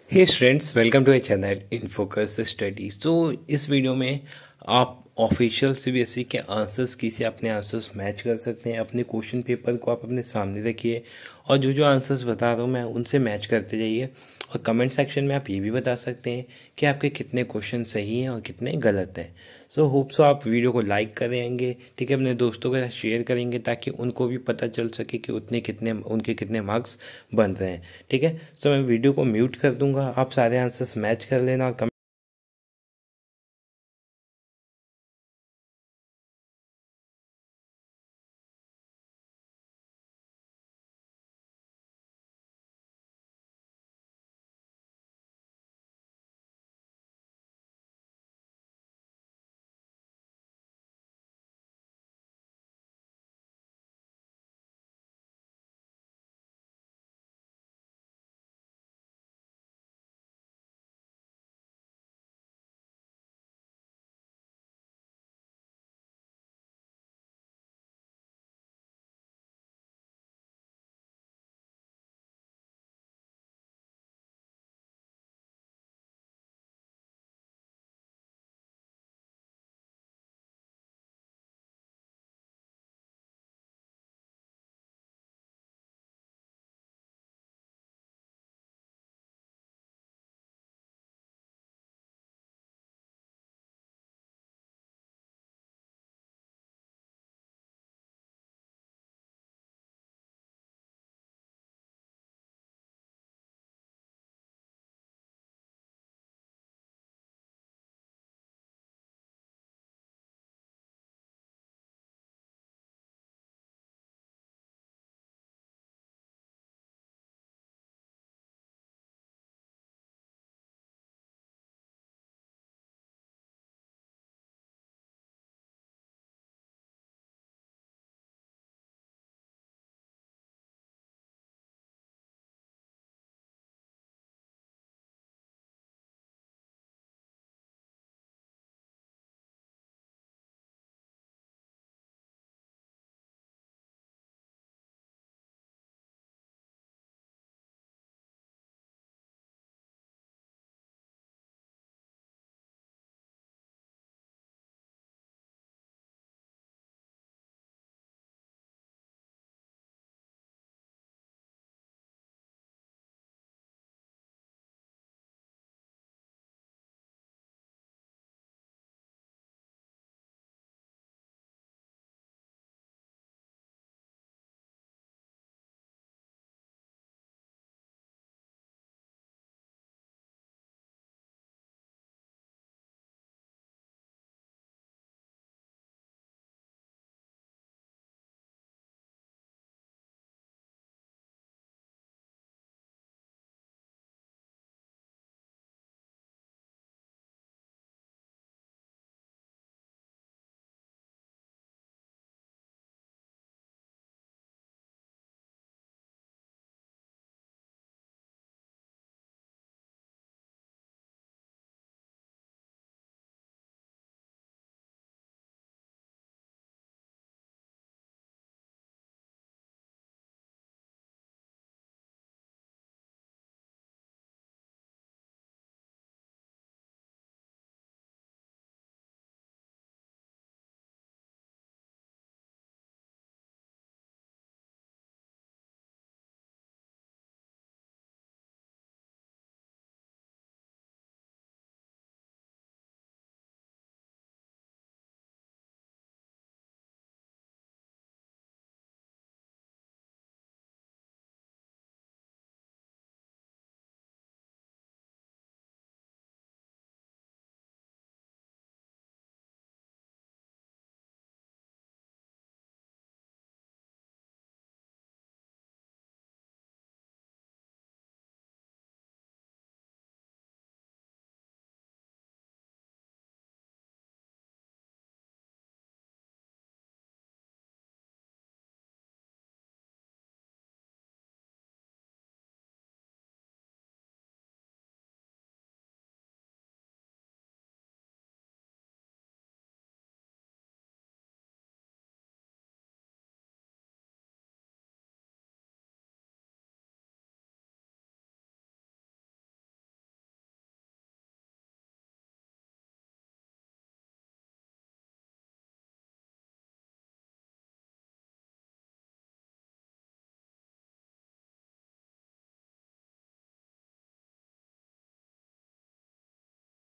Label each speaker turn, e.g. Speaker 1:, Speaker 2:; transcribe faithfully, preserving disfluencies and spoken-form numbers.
Speaker 1: Hey students, welcome to a channel in focus studies. तो इस video में आप ऑफिशियल सीबीएसई के आंसर्स की से अपने आंसर्स मैच कर सकते हैं। अपने क्वेश्चन पेपर को आप अपने सामने रखिए और जो जो आंसर्स बता रहा हूँ मैं उनसे मैच करते जाइए। और कमेंट सेक्शन में आप ये भी बता सकते हैं कि आपके कितने क्वेश्चन सही हैं और कितने गलत हैं। सो होप सो आप वीडियो को लाइक करेंगे, ठीक है, अपने दोस्तों के साथ शेयर करेंगे ताकि उनको भी पता चल सके कि उतने कितने उनके कितने मार्क्स बन रहे हैं। ठीक है, सो मैं वीडियो को म्यूट कर दूंगा, आप सारे आंसर्स मैच कर लेना और